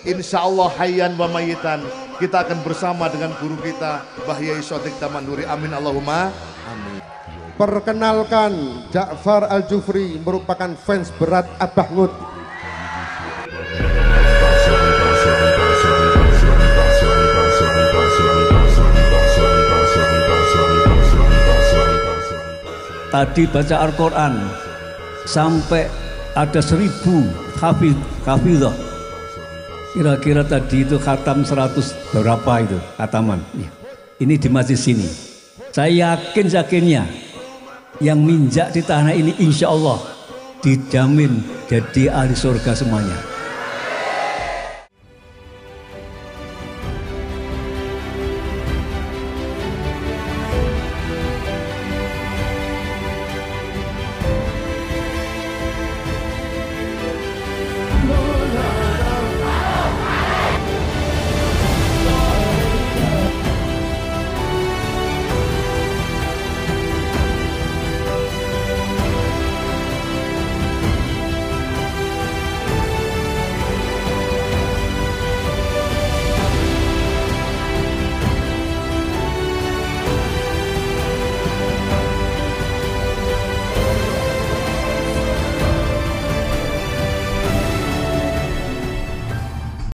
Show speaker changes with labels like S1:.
S1: insya Allah hayyan wa mayitan kita akan bersama dengan guru kita Mbah Yai Shodiq Tamanuri. Amin Allahumma amin.
S2: Perkenalkan, Ja'far Al-Jufri merupakan fans berat Abah Ngut.
S3: Tadi baca Al-Quran sampai ada 1000 hafidhah. Kira-kira tadi itu khatam 100 berapa itu khataman. Ini di masjid sini. Saya yakinnya yang minjak di tanah ini insya Allah dijamin jadi ahli surga semuanya.